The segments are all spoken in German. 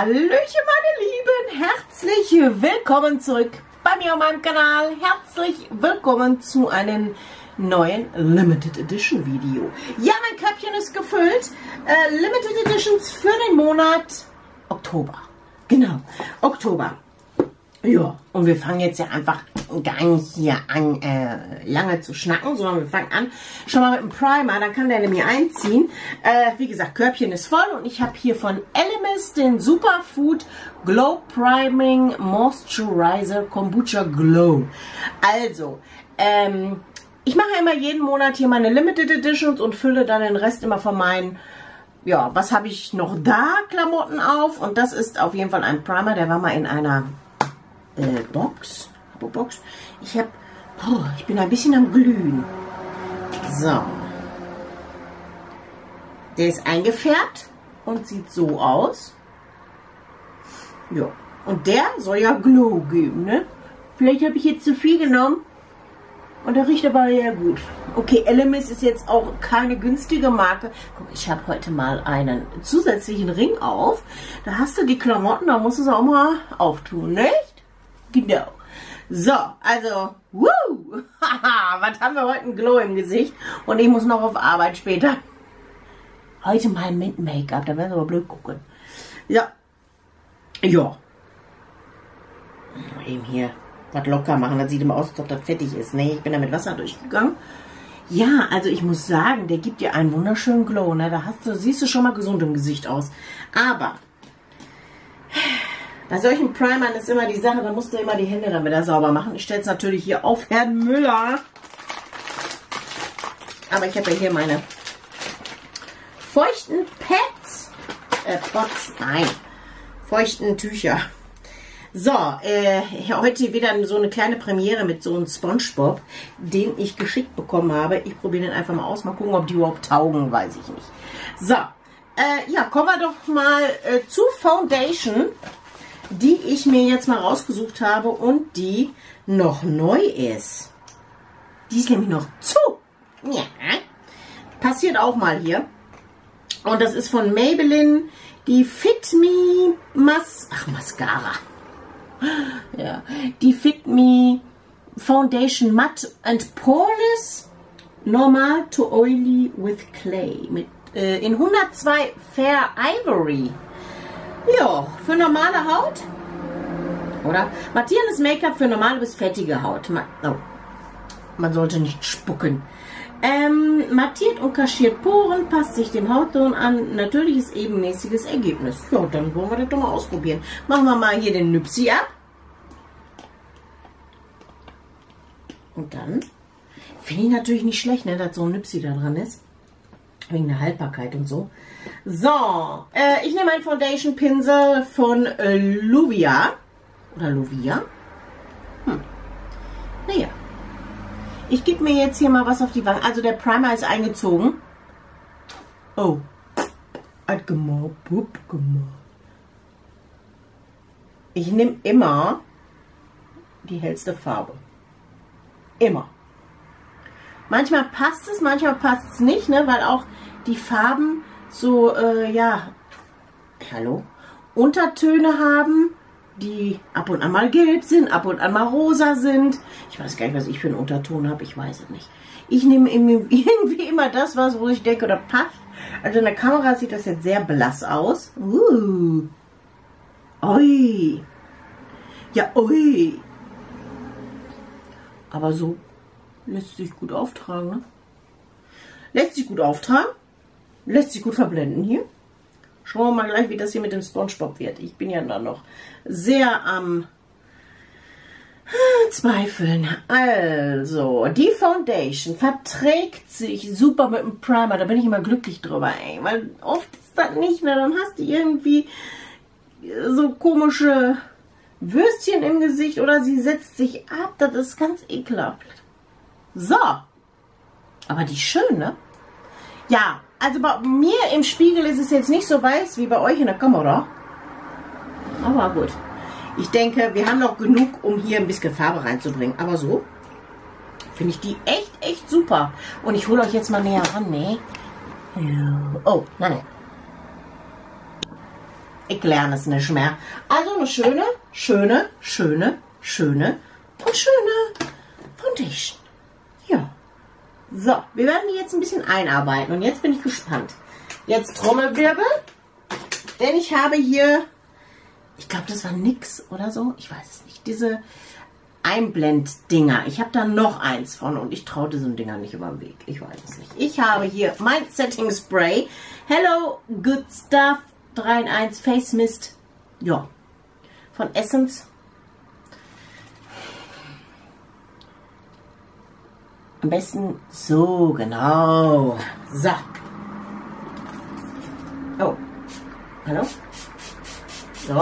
Hallöchen meine Lieben, herzlich willkommen zurück bei mir auf meinem Kanal. Herzlich willkommen zu einem neuen Limited Edition Video. Ja, mein Köpfchen ist gefüllt. Limited Editions für den Monat Oktober. Genau, Oktober. Ja, und wir fangen jetzt ja einfach gar nicht hier an, lange zu schnacken, sondern wir fangen an, schon mal mit dem Primer, dann kann der nämlich einziehen. Wie gesagt, Körbchen ist voll und ich habe hier von Elemis den Superfood Glow Priming Moisturizer Kombucha Glow. Also, ich mache immer jeden Monat hier meine Limited Editions und fülle dann den Rest immer von meinen, ja, was habe ich noch da, Klamotten auf. Und das ist auf jeden Fall ein Primer, der war mal in einer Box. Ich bin ein bisschen am Glühen. So. Der ist eingefärbt und sieht so aus. Ja. Und der soll ja Glow geben, ne? Vielleicht habe ich jetzt zu viel genommen. Und der riecht aber sehr gut. Okay, Elemis ist jetzt auch keine günstige Marke. Guck, ich habe heute mal einen zusätzlichen Ring auf. Da hast du die Klamotten, da musst du es auch mal auftun, nicht? Genau. So, also, was haben wir heute? Ein Glow im Gesicht. Und ich muss noch auf Arbeit später. Heute mal mit Make-up, da werden wir aber blöd gucken. Ja. Ja. Eben hier was locker machen, das sieht immer aus, als ob das fettig ist. Nee, ich bin da mit Wasser durchgegangen. Ja, also ich muss sagen, der gibt dir einen wunderschönen Glow. Ne? Da siehst du schon mal gesund im Gesicht aus. Aber bei solchen Primern ist immer die Sache, da musst du immer die Hände dann wieder sauber machen. Ich stelle es natürlich hier auf Herrn Müller. Aber ich habe ja hier meine feuchten feuchten Tücher. So, heute wieder so eine kleine Premiere mit so einem Spongebob, den ich geschickt bekommen habe. Ich probiere den einfach mal aus, mal gucken, ob die überhaupt taugen, weiß ich nicht. So, ja, kommen wir doch mal zu Foundation, die ich mir jetzt mal rausgesucht habe und die noch neu ist. Die ist nämlich noch zu. Ja, passiert auch mal hier. Und das ist von Maybelline, die Fit Me Mascara. Ja, die Fit Me Foundation Matte and Poreless Normal to Oily with Clay mit in 102 Fair Ivory. Ja, für normale Haut. Oder? Mattierendes Make-up für normale bis fettige Haut. Man sollte nicht spucken. Mattiert und kaschiert Poren, passt sich dem Hautton an. Natürliches, ebenmäßiges Ergebnis. Ja, dann wollen wir das doch mal ausprobieren. Machen wir mal hier den Nüpsi ab. Und dann finde ich natürlich nicht schlecht, ne, dass so ein Nüpsi da dran ist. Wegen der Haltbarkeit und so. So, ich nehme einen Foundation Pinsel von Luvia. Oder Luvia. Naja. Ich gebe mir jetzt hier mal was auf die Wange. Also der Primer ist eingezogen. Oh. Hat gemobbt. Ich nehme immer die hellste Farbe. Immer. Manchmal passt es, manchmal passt es nicht, ne? Weil auch die Farben so, ja, Untertöne haben, die ab und an mal gelb sind, ab und an mal rosa sind. Ich weiß gar nicht, was ich für einen Unterton habe, ich weiß es nicht. Ich nehme irgendwie immer das, wo ich denke, oder passt. Also in der Kamera sieht das jetzt sehr blass aus. Ui. Ja, ui. Aber so lässt sich gut auftragen, ne? Lässt sich gut auftragen. Lässt sich gut verblenden hier. Schauen wir mal gleich, wie das hier mit dem Spongebob wird. Ich bin ja dann noch sehr am Zweifeln. Also, die Foundation verträgt sich super mit dem Primer. Da bin ich immer glücklich drüber, ey. Weil oft ist das nicht mehr. Dann hast du irgendwie so komische Würstchen im Gesicht oder sie setzt sich ab. Das ist ganz ekelhaft. So. Aber die ist schön, ne? Ja, also bei mir im Spiegel ist es jetzt nicht so weiß wie bei euch in der Kamera. Aber gut. Ich denke, wir haben noch genug, um hier ein bisschen Farbe reinzubringen. Aber so finde ich die echt super. Und ich hole euch jetzt mal näher ran, ne? Oh, nein. Ich lerne es nicht mehr. Also eine schöne und schöne Foundation. Ja. So, wir werden die jetzt ein bisschen einarbeiten. Und jetzt bin ich gespannt. Jetzt Trommelwirbel. Denn ich habe hier, ich glaube, das war nix oder so. Ich weiß es nicht. Diese Einblenddinger. Ich habe da noch eins von und ich traue diesen Dinger nicht über den Weg. Ich weiß es nicht. Ich habe hier mein Setting Spray. Hello Good Stuff 3 in 1 Face Mist. Ja. Von Essence. Am besten so, genau. So. Oh. Hallo? So.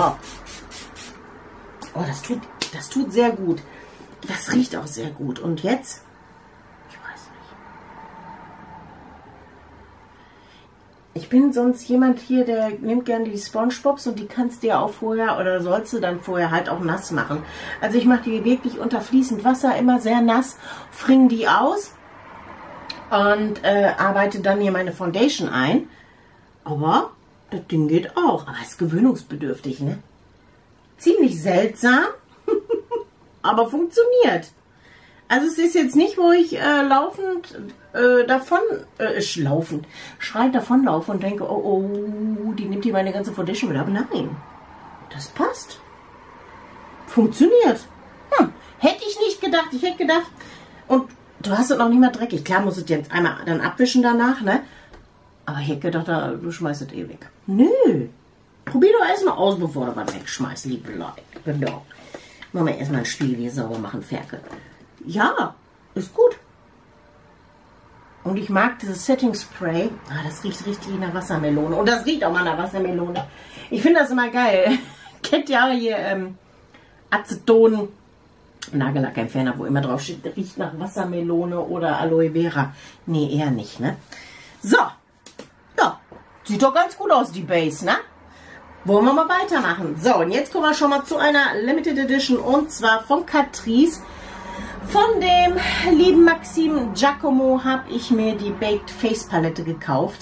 Oh, das tut sehr gut. Das riecht auch sehr gut. Und jetzt? Ich weiß nicht. Ich bin sonst jemand hier, der nimmt gerne die SpongeBobs und die kannst du ja auch vorher oder sollst du dann vorher halt auch nass machen. Also ich mache die wirklich unter fließend Wasser, immer sehr nass, fringe die aus und arbeite dann hier meine Foundation ein. Aber das Ding geht auch. Aber es ist gewöhnungsbedürftig, ne? Ziemlich seltsam, aber funktioniert. Also es ist jetzt nicht, wo ich schreiend davonlaufe und denke, oh, die nimmt hier meine ganze Foundation wieder ab. Nein, das passt. Funktioniert. Hätte ich nicht gedacht. Ich hätte gedacht, und du hast es noch nicht mal dreckig. Klar, musst du es jetzt einmal dann abwischen danach, ne? Aber ich hätte gedacht, du schmeißt es eh weg. Nö. Probier doch erstmal aus, bevor du was wegschmeißt, liebe Leute. Genau. Machen wir erstmal ein Spiel hier sauber machen, Ferkel. Ja, ist gut. Und ich mag dieses Setting Spray. Ah, das riecht richtig nach Wassermelone. Und das riecht auch mal nach Wassermelone. Ich finde das immer geil. Kennt ihr auch hier Aceton, Nagellackentferner, wo immer drauf steht, riecht nach Wassermelone oder Aloe Vera. Nee, eher nicht, ne? So. Ja, sieht doch ganz gut aus, die Base, ne? Wollen wir mal weitermachen. So, und jetzt kommen wir schon mal zu einer Limited Edition und zwar von Catrice. Von dem lieben Maxim Giacomo habe ich mir die Baked Face Palette gekauft.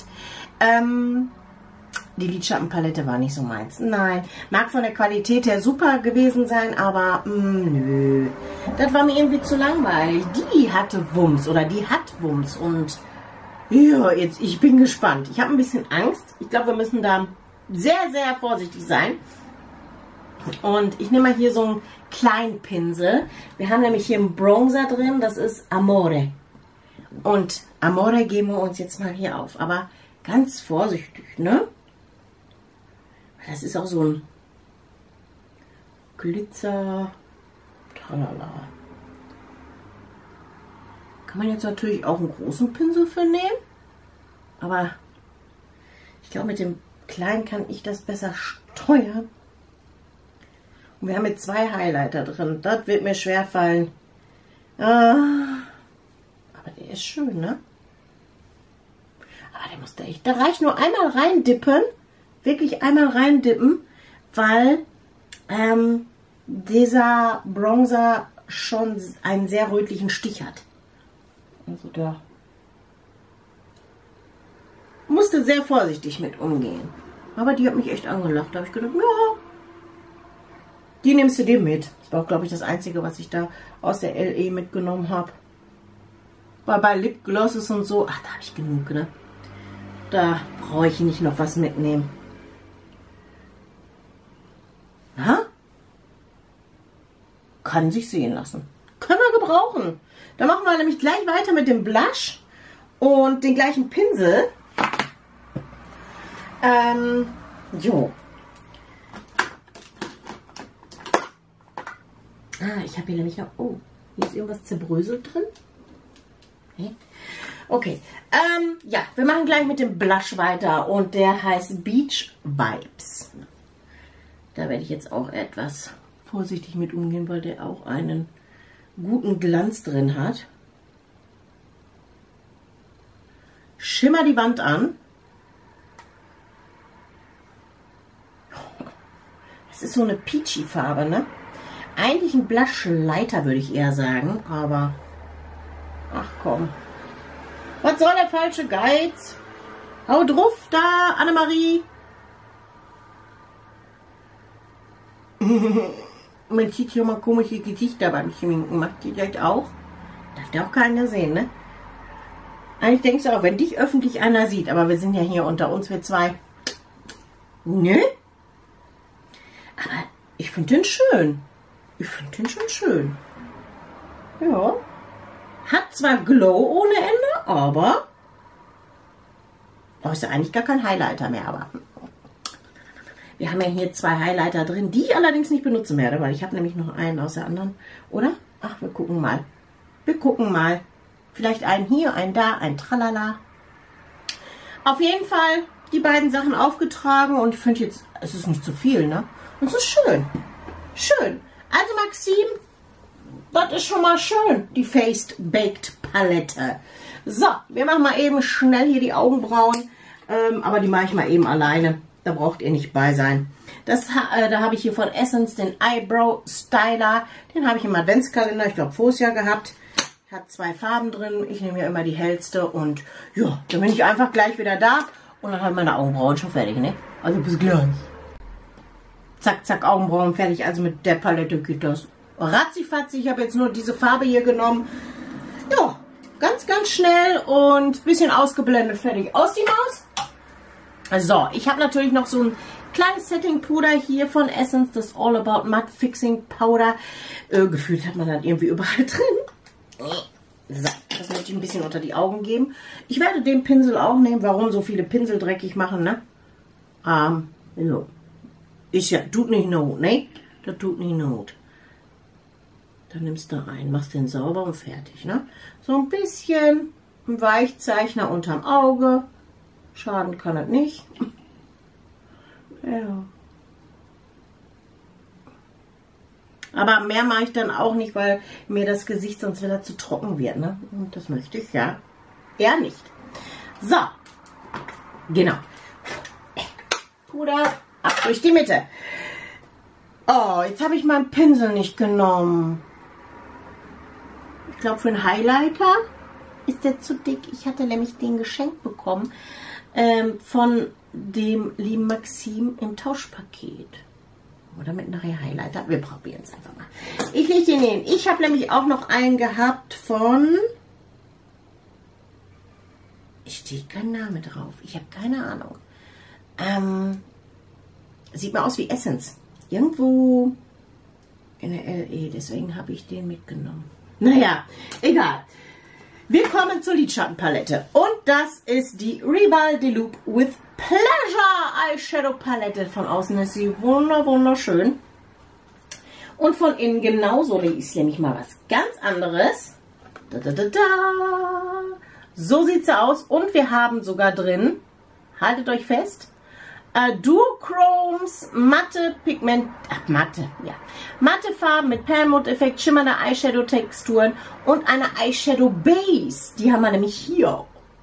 Die Lidschattenpalette war nicht so meins. Nein, mag von der Qualität her super gewesen sein, aber nö. Das war mir irgendwie zu langweilig. Die hatte Wumms oder die hat Wumms und ja, jetzt, ich bin gespannt. Ich habe ein bisschen Angst. Ich glaube, wir müssen da sehr, sehr vorsichtig sein. Und ich nehme mal hier so einen kleinen Pinsel. Wir haben nämlich hier einen Bronzer drin, das ist Amore. Und Amore geben wir uns jetzt mal hier auf. Aber ganz vorsichtig, ne? Das ist auch so ein Glitzer. Tralala. Kann man jetzt natürlich auch einen großen Pinsel für nehmen. Aber ich glaube, mit dem kleinen kann ich das besser steuern. Und wir haben jetzt 2 Highlighter drin. Das wird mir schwer fallen. Aber der ist schön, ne? Aber der muss da echt. Da reicht nur einmal reindippen. Wirklich einmal reindippen. Weil dieser Bronzer schon einen sehr rötlichen Stich hat. Also da musste sehr vorsichtig mit umgehen. Aber die hat mich echt angelacht. Da habe ich gedacht, ja, die nimmst du dir mit. Das war, glaube ich, das Einzige, was ich da aus der LE mitgenommen habe. Weil bei Lipglosses und so, ach, da habe ich genug, ne? Da brauche ich nicht noch was mitnehmen. Na? Kann sich sehen lassen. Können wir gebrauchen. Da machen wir nämlich gleich weiter mit dem Blush und den gleichen Pinsel. Jo. Ich habe hier nämlich noch... Oh, hier ist irgendwas zerbröselt drin. Okay. Ja, wir machen gleich mit dem Blush weiter und der heißt Beach Vibes. Da werde ich jetzt auch etwas vorsichtig mit umgehen, weil der auch einen guten Glanz drin hat. Schimmer die Wand an. Das ist so eine peachy Farbe, ne? Eigentlich ein Blushleiter, würde ich eher sagen, aber ach komm. Was soll der falsche Geiz? Hau drauf da, Annemarie. Man sieht hier mal komische Gesichter beim Schminken. Macht die vielleicht auch? Darf der auch keiner sehen, ne? Eigentlich denkst du auch, wenn dich öffentlich einer sieht, aber wir sind ja hier unter uns, wir zwei. Ne? Aber ich finde den schön. Ich finde den schon schön. Ja. Hat zwar Glow ohne Ende, aber ist ja eigentlich gar kein Highlighter mehr, aber wir haben ja hier 2 Highlighter drin, die ich allerdings nicht benutzen werde, weil ich habe nämlich noch einen aus der anderen, oder? Ach, wir gucken mal. Wir gucken mal. Vielleicht einen hier, einen da, ein Tralala. Auf jeden Fall die beiden Sachen aufgetragen und ich finde jetzt, es ist nicht zu viel, ne? Und es ist schön. Schön. Also Maxim, das ist schon mal schön, die Faced Baked Palette. So, wir machen mal eben schnell hier die Augenbrauen, aber die mache ich mal eben alleine. Da braucht ihr nicht bei sein. Da habe ich hier von Essence den Eyebrow Styler. Den habe ich im Adventskalender, ich glaube, voriges Jahr gehabt. Hat 2 Farben drin. Ich nehme ja immer die hellste und ja, dann bin ich einfach gleich wieder da und dann haben meine Augenbrauen schon fertig, ne? Also bis gleich. Zack, zack, Augenbrauen fertig. Also mit der Palette geht das ratzifatzi. Ich habe jetzt nur diese Farbe hier genommen. Ja, ganz, ganz schnell und ein bisschen ausgeblendet. Fertig. Aus die Maus. So, ich habe natürlich noch so ein kleines Setting-Puder hier von Essence. Das All About Matte Fixing Powder. Gefühlt hat man das irgendwie überall drin. So, das möchte ich ein bisschen unter die Augen geben. Ich werde den Pinsel auch nehmen. Warum so viele Pinsel dreckig machen, ne? Ja. Ist ja, tut nicht not, ne? Das tut nicht not. Dann nimmst du ein, machst den sauber und fertig, ne? So ein bisschen ein Weichzeichner unterm Auge. Schaden kann das nicht. Ja. Aber mehr mache ich dann auch nicht, weil mir das Gesicht sonst wieder zu trocken wird, ne? Und das möchte ich ja eher nicht. So. Genau. Puder ab durch die Mitte. Oh, jetzt habe ich meinen Pinsel nicht genommen. Ich glaube, für einen Highlighter ist der zu dick. Ich hatte nämlich den geschenkt bekommen von dem lieben Maxim im Tauschpaket. Oder mit nachher Highlighter. Wir probieren es einfach mal. Ich lege den hin. Ich habe nämlich auch noch einen gehabt von... Steht kein Name drauf. Ich habe keine Ahnung. Sieht mal aus wie Essence. Irgendwo in der LE. Deswegen habe ich den mitgenommen. Naja, egal. Wir kommen zur Lidschattenpalette. Und das ist die Rival Deluxe with Pleasure Eyeshadow Palette. Von außen ist sie wunderschön. Und von innen genauso. Die ist nämlich mal was ganz anderes. Da, da, da, da. So sieht sie aus. Und wir haben sogar drin, haltet euch fest, Duochromes matte Pigment, matte Farben mit Perlmutt-Effekt, schimmernde Eyeshadow-Texturen und eine Eyeshadow Base. Die haben wir nämlich hier.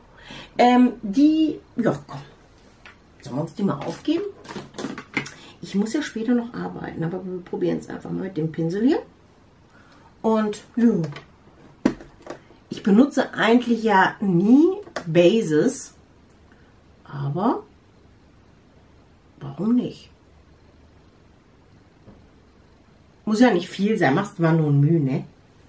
Ja, komm. Sollen wir uns die mal aufgeben? Ich muss ja später noch arbeiten, aber wir probieren es einfach mal mit dem Pinsel hier. Und ja. Ich benutze eigentlich ja nie Bases, aber warum nicht? Muss ja nicht viel sein, machst mal nur Mühe, ne?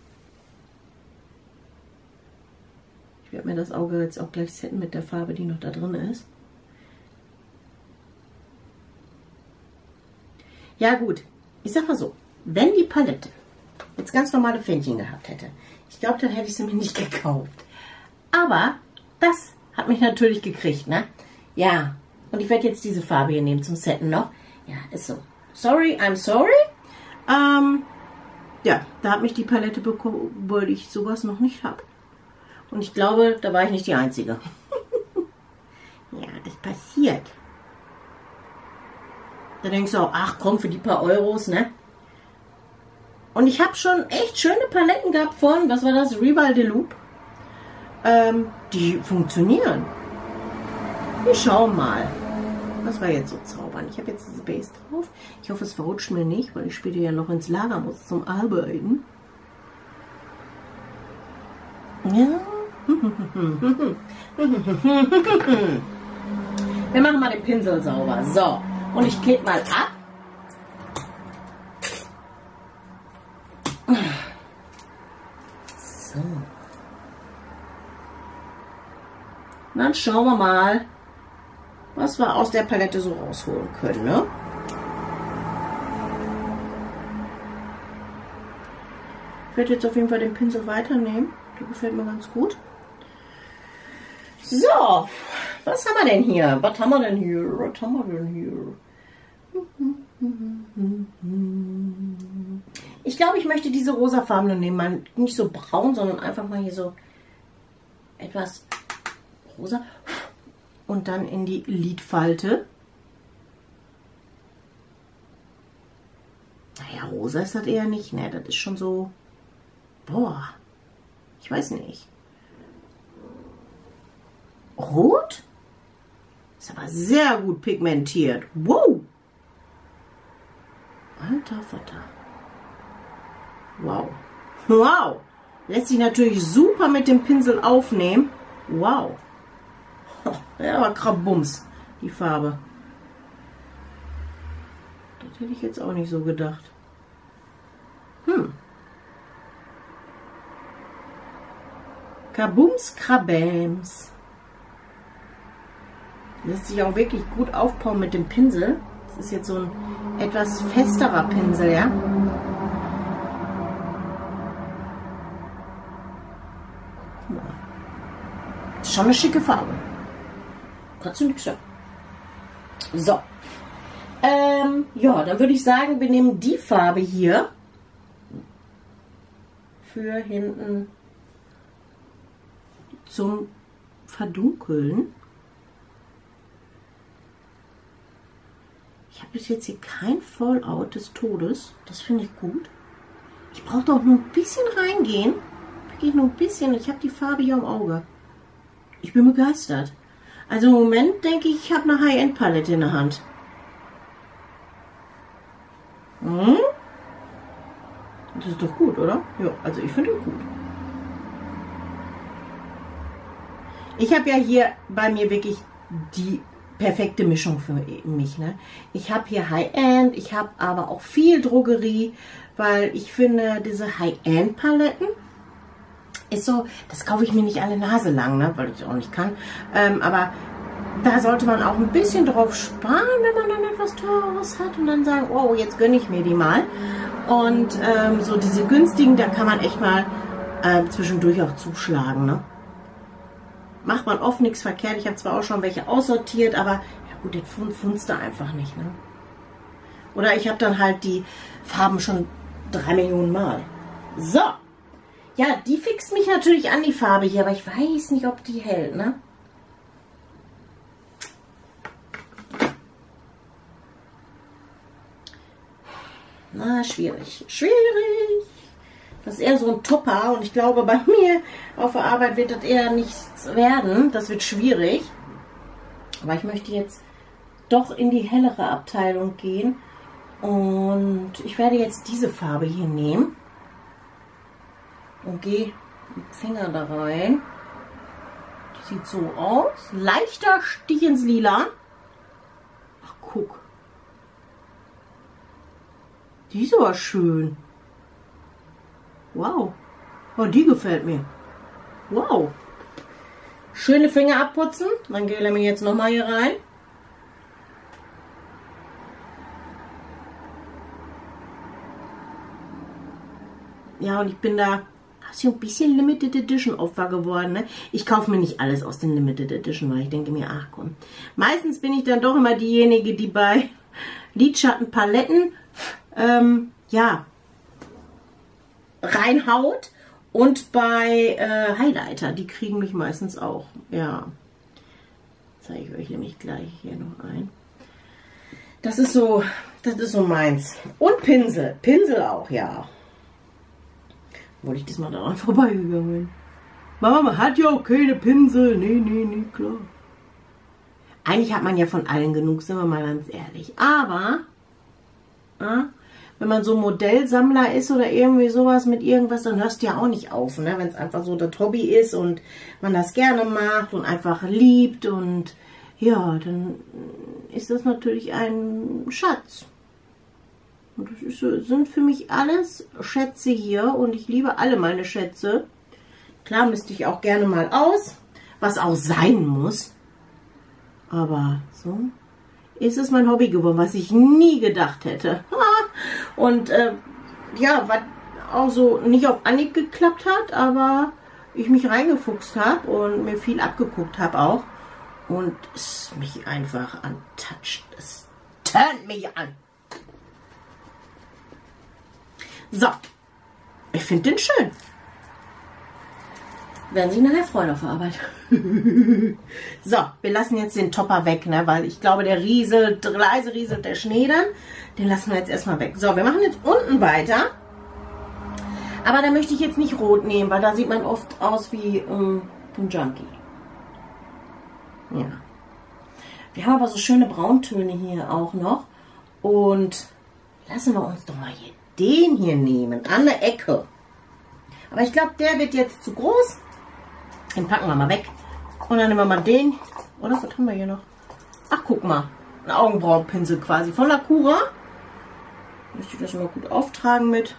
Ich werde mir das Auge jetzt auch gleich setten mit der Farbe, die noch da drin ist. Ja gut, ich sag mal so, wenn die Palette jetzt ganz normale Fähnchen gehabt hätte, ich glaube, dann hätte ich sie mir nicht gekauft. Aber das hat mich natürlich gekriegt, ne? Ja, und ich werde jetzt diese Farbe hier nehmen zum Setten noch. Ja, ist so. Sorry, I'm sorry. Ja, da hat mich die Palette bekommen, weil ich sowas noch nicht habe. Und ich glaube, da war ich nicht die Einzige. Ja, das passiert. Da denkst du auch, ach komm, für die paar Euros, ne? Und ich habe schon echt schöne Paletten gehabt von, was war das, Rival Deluxe. Die funktionieren. Wir schauen mal. Was war jetzt so zaubern? Ich habe jetzt diese Base drauf. Ich hoffe, es verrutscht mir nicht, weil ich später ja noch ins Lager muss zum Arbeiten. Ja. Wir machen mal den Pinsel sauber. So. Und ich klebe mal ab. Und dann schauen wir mal, was wir aus der Palette so rausholen können, ne? Ich werde jetzt auf jeden Fall den Pinsel weiternehmen. Der gefällt mir ganz gut. So, was haben wir denn hier? Was haben wir denn hier? Was haben wir denn hier? Ich glaube, ich möchte diese rosafarbene nehmen. Mal nicht so braun, sondern einfach mal hier so etwas rosa. Und dann in die Lidfalte. Naja, rosa ist das eher nicht. Ne, das ist schon so... Boah, ich weiß nicht. Rot? Ist aber sehr gut pigmentiert. Wow! Alter Vater. Wow. Wow! Lässt sich natürlich super mit dem Pinsel aufnehmen. Wow. Ja, aber Krabums, die Farbe. Das hätte ich jetzt auch nicht so gedacht. Kabums, Krabams. Lässt sich auch wirklich gut aufbauen mit dem Pinsel. Das ist jetzt so ein etwas festerer Pinsel, ja. Guck mal. Ist schon eine schicke Farbe. Kannst du nichts sagen. So. Ja, dann würde ich sagen, wir nehmen die Farbe hier für hinten zum Verdunkeln. Ich habe bis jetzt hier kein Fallout des Todes. Das finde ich gut. Ich brauche doch nur ein bisschen reingehen. Wirklich nur ein bisschen. Ich habe die Farbe hier im Auge. Ich bin begeistert. Also im Moment denke ich, ich habe eine High-End-Palette in der Hand. Das ist doch gut, oder? Ja, also ich finde es gut. Ich habe ja hier bei mir wirklich die perfekte Mischung für mich. Ne? Ich habe hier High-End, ich habe aber auch viel Drogerie, weil ich finde, diese High-End-Paletten ist so, das kaufe ich mir nicht alle Nase lang, ne? Weil ich auch nicht kann. Aber da sollte man auch ein bisschen drauf sparen, wenn man dann etwas Teures hat und dann sagen, oh, jetzt gönne ich mir die mal. Und so diese günstigen, da kann man echt mal zwischendurch auch zuschlagen, ne? Macht man oft nichts verkehrt. Ich habe zwar auch schon welche aussortiert, aber ja gut, jetzt funzt da einfach nicht. Ne? Oder ich habe dann halt die Farben schon 3 Millionen Mal. So. Ja, die fixt mich natürlich an die Farbe hier, aber ich weiß nicht, ob die hält, ne? Na, schwierig. Schwierig. Das ist eher so ein Topper und ich glaube, bei mir auf der Arbeit wird das eher nichts werden. Das wird schwierig. Aber ich möchte jetzt doch in die hellere Abteilung gehen. Und ich werde jetzt diese Farbe hier nehmen. Und gehe mit dem Finger da rein. Die sieht so aus. Leichter Stich ins Lila. Ach, guck. Die ist aber schön. Wow. Oh, die gefällt mir. Wow. Schöne Finger abputzen. Dann gehe ich jetzt nochmal hier rein. Ja, und ich bin da so ein bisschen Limited Edition Opfer geworden. Ne? Ich kaufe mir nicht alles aus den Limited Edition, weil ich denke mir, ach komm. Meistens bin ich dann doch immer diejenige, die bei Lidschattenpaletten ja, reinhaut und bei Highlighter, die kriegen mich meistens auch. Ja, zeige ich euch nämlich gleich hier noch ein. Das ist so meins. Und Pinsel, Pinsel auch, ja. Wollte ich diesmal daran vorbeigegangen bin. Mama hat ja auch keine Pinsel. Nee, klar. Eigentlich hat man ja von allen genug, sind wir mal ganz ehrlich. Aber wenn man so Modellsammler ist oder irgendwie sowas mit irgendwas, dann hörst du ja auch nicht auf, ne? Wenn es einfach so das Hobby ist und man das gerne macht und einfach liebt und ja, dann ist das natürlich ein Schatz. Und das sind für mich alles Schätze hier und ich liebe alle meine Schätze. Klar misste ich auch gerne mal aus, was auch sein muss. Aber so ist es mein Hobby geworden, was ich nie gedacht hätte. Und ja, was auch so nicht auf Anhieb geklappt hat, aber ich mich reingefuchst habe und mir viel abgeguckt habe auch. Und es mich einfach antatscht. Es turnt mich an. So, ich finde den schön. Werden Sie nachher freuen auf der Arbeit. So, wir lassen jetzt den Topper weg, ne? Weil ich glaube, der rieselt, leise rieselt der Schnee dann. Den lassen wir jetzt erstmal weg. So, wir machen jetzt unten weiter. Aber da möchte ich jetzt nicht rot nehmen, weil da sieht man oft aus wie ein Junkie. Ja. Wir haben aber so schöne Brauntöne hier auch noch. Und lassen wir uns doch mal hier den hier nehmen, an der Ecke. Aber ich glaube, der wird jetzt zu groß. Den packen wir mal weg. Und dann nehmen wir mal den. Oder was haben wir hier noch? Ach, guck mal. Ein Augenbrauenpinsel quasi von Lacura. Müsste ich das mal gut auftragen mit.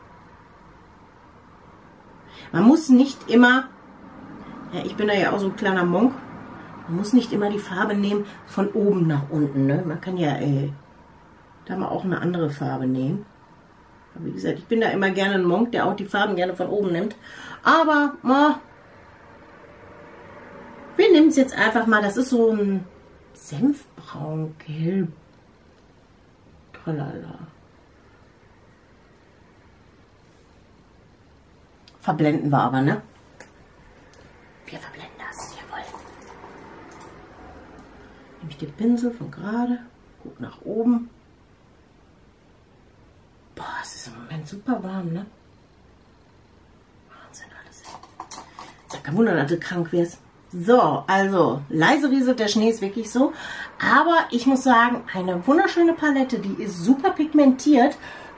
Man muss nicht immer, ja, ich bin da ja auch so ein kleiner Monk, man muss nicht immer die Farbe nehmen von oben nach unten. Ne? Man kann ja da mal auch eine andere Farbe nehmen. Aber wie gesagt, ich bin da immer gerne ein Monk, der auch die Farben gerne von oben nimmt. Aber wir nehmen es jetzt einfach mal, das ist so ein Senfbraun, gelb. Tralala. Verblenden wir aber, ne? Wir verblenden das, jawohl. Nehme ich den Pinsel von gerade, guck nach oben. Boah, es ist im Moment super warm, ne? Wahnsinn alles. Ist ja kein Wunder, dass du krank wirst. So, also, leise rieselt der Schnee, ist wirklich so. Aber ich muss sagen, eine wunderschöne Palette, die ist super pigmentiert.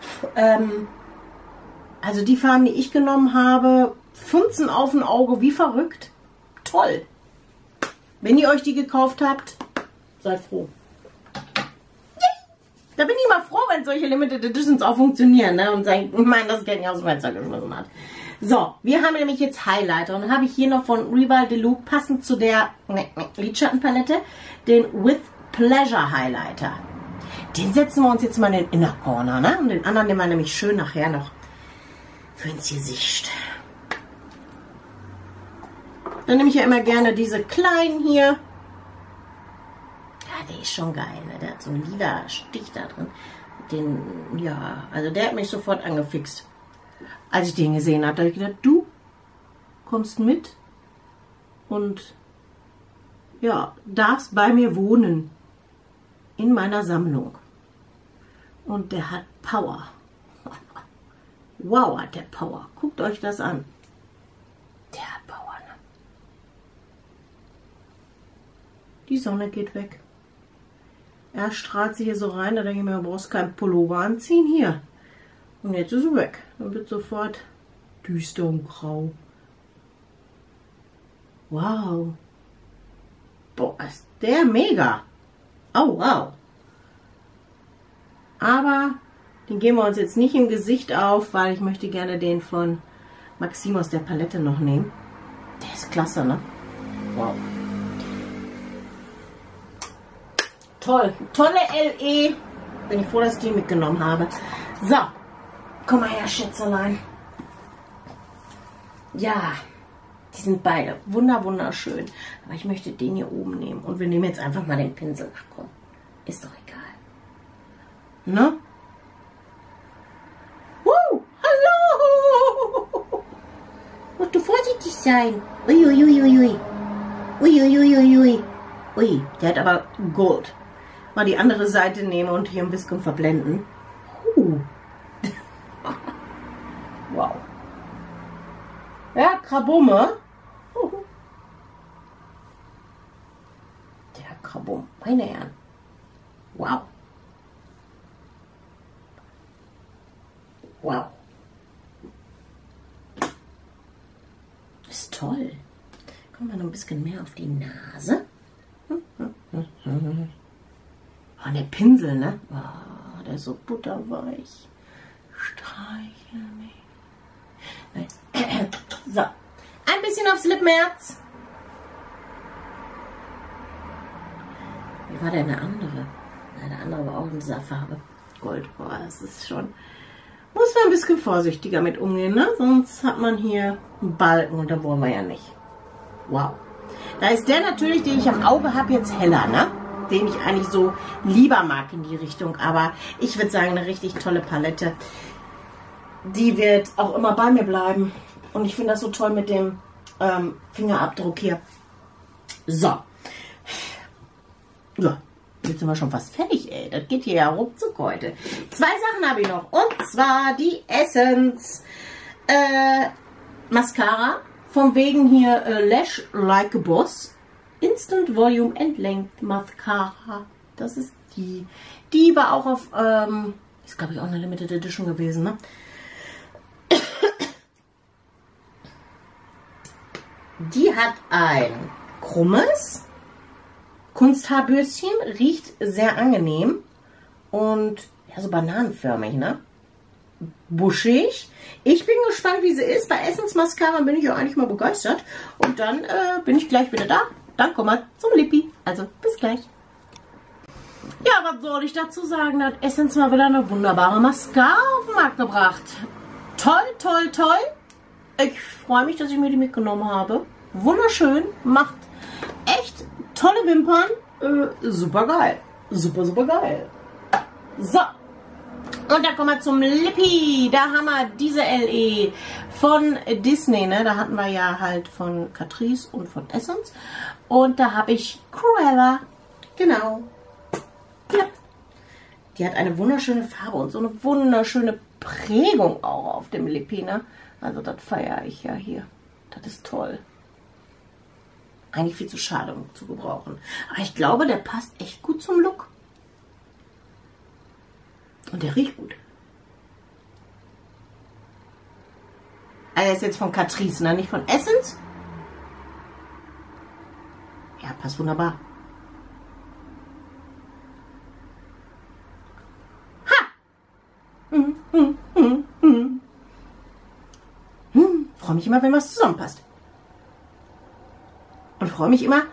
Also die Farben, die ich genommen habe, funzen auf ein Auge wie verrückt. Toll. Wenn ihr euch die gekauft habt, seid froh. Da bin ich mal froh, wenn solche Limited Editions auch funktionieren, ne? Und sagen, ich meine, das Geld nicht aus dem Fenster geschmissen hat. So, wir haben nämlich jetzt Highlighter. Und dann habe ich hier noch von Rival Deluxe, passend zu der Lidschattenpalette, den With Pleasure Highlighter. Den setzen wir uns jetzt mal in den Inner Corner, ne? Und den anderen nehmen wir nämlich schön nachher noch für ins Gesicht. Dann nehme ich ja immer gerne diese kleinen hier. Ja, der ist schon geil, ne? Der hat so einen lila Stich da drin. Den, ja, also der hat mich sofort angefixt. Als ich den gesehen habe, habe ich gedacht, du kommst mit und ja, darfst bei mir wohnen. In meiner Sammlung. Und der hat Power. Wow, hat der Power. Guckt euch das an. Der hat Power, ne? Die Sonne geht weg. Er strahlt sich hier so rein, da denke ich mir, du brauchst keinen Pullover anziehen. Hier. Und jetzt ist er weg. Dann wird sofort düster und grau. Wow. Boah, ist der mega. Oh, wow. Aber den geben wir uns jetzt nicht im Gesicht auf, weil ich möchte gerne den von Maxim aus der Palette noch nehmen. Der ist klasse, ne? Wow. Toll. Tolle LE. Bin ich froh, dass ich die mitgenommen habe. So. Komm mal her, Schätzelein. Ja. Die sind beide wunderschön. Aber ich möchte den hier oben nehmen. Und wir nehmen jetzt einfach mal den Pinsel. Ach komm, ist doch egal. Ne? Hallo! Musst du vorsichtig sein. Uiuiuiui. Uiuiuiui. Ui, der hat aber Gold. Mal die andere Seite nehmen und hier ein bisschen verblenden. Wow. Ja, Krabumme. Der Krabum, meine Herren. Wow. Wow. Das ist toll. Kommen wir noch ein bisschen mehr auf die Nase. Oh, der Pinsel, ne? Oh, der ist so butterweich. Streichel mich. So. Ein bisschen aufs Lippenherz. war der eine andere? Ja, der andere war auch in dieser Farbe. Gold. Boah, das ist schon... Muss man ein bisschen vorsichtiger mit umgehen, ne? Sonst hat man hier einen Balken und da wollen wir ja nicht. Wow. Da ist der natürlich, den ich am Auge habe, jetzt heller, ne? Den ich eigentlich so lieber mag in die Richtung. Aber ich würde sagen, eine richtig tolle Palette. Die wird auch immer bei mir bleiben. Und ich finde das so toll mit dem Fingerabdruck hier. So. Ja, jetzt sind wir schon fast fertig, ey. Das geht hier ja ruckzuck heute. 2 Sachen habe ich noch. Und zwar die Essence Mascara. Von wegen hier Lash Like a Boss. Instant Volume and Length Mascara. Das ist die. Die war auch auf, ist glaube ich auch eine Limited Edition gewesen, ne? Die hat ein krummes Kunsthaarbürstchen, riecht sehr angenehm und ja, so bananenförmig, ne? Buschig. Ich bin gespannt, wie sie ist. Bei Essence Mascara bin ich ja eigentlich mal begeistert. Und dann bin ich gleich wieder da. Dann kommen wir zum Lippi. Also, bis gleich. Ja, was soll ich dazu sagen? Da hat Essence mal wieder eine wunderbare Mascara auf den Markt gebracht. Toll, toll, toll. Ich freue mich, dass ich mir die mitgenommen habe. Wunderschön. Macht echt tolle Wimpern. Super geil. Super, super geil. So. Und dann kommen wir zum Lippi. Da haben wir diese LE von Disney. Ne? Da hatten wir ja halt von Catrice und von Essence. Und da habe ich Cruella. Genau. Ja. Die hat eine wunderschöne Farbe und so eine wunderschöne Prägung auch auf dem Lippi. Ne? Also das feiere ich ja hier. Das ist toll. Eigentlich viel zu schade, um zu gebrauchen. Aber ich glaube, der passt echt gut zum Look. Und der riecht gut. Er ist jetzt von Catrice, ne? Nicht von Essence. Ja, passt wunderbar. Ha! Freue mich immer, wenn was zusammenpasst. Und freue mich immer,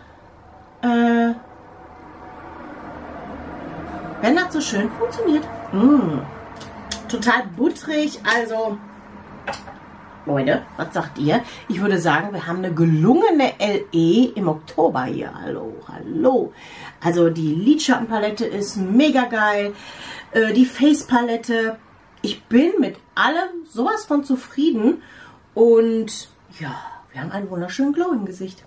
wenn das so schön funktioniert. Total butterig, also Leute, was sagt ihr? Ich würde sagen, wir haben eine gelungene LE im Oktober hier. Hallo, hallo. Also die Lidschattenpalette ist mega geil. Die Face-Palette. Ich bin mit allem sowas von zufrieden. Und ja, wir haben einen wunderschönen Glow im Gesicht.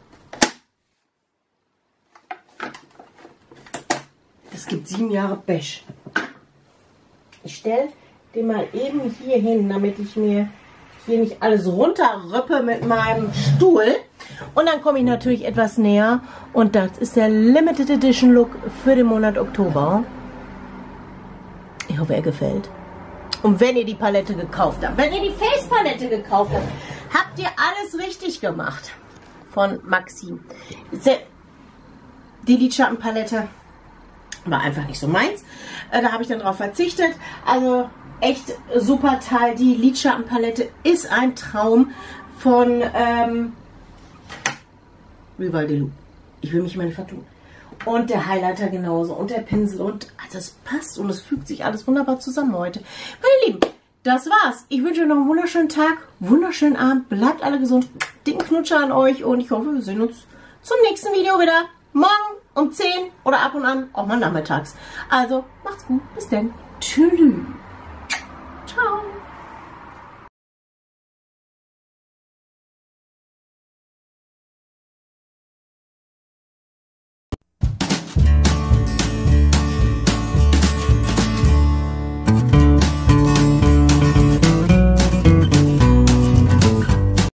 Das gibt 7 Jahre Beige. Ich stelle den mal eben hier hin, damit ich mir hier nicht alles runterrüppe mit meinem Stuhl. Und dann komme ich natürlich etwas näher. Und das ist der Limited Edition Look für den Monat Oktober. Ich hoffe, er gefällt. Und wenn ihr die Palette gekauft habt, wenn ihr die Face Palette gekauft habt, habt ihr alles richtig gemacht. Von Maxim. Die Lidschattenpalette war einfach nicht so meins. Da habe ich dann drauf verzichtet. Also echt super Teil. Die Lidschattenpalette ist ein Traum von Rival de Loup. Ich will mich mal nicht vertun. Und der Highlighter genauso. Und der Pinsel. Und also es passt und es fügt sich alles wunderbar zusammen heute. Meine Lieben, das war's. Ich wünsche euch noch einen wunderschönen Tag, wunderschönen Abend. Bleibt alle gesund. Dicken Knutscher an euch. Und ich hoffe, wir sehen uns zum nächsten Video wieder. Morgen um 10 oder ab und an auch mal nachmittags. Also, macht's gut. Bis dann. Tschüss.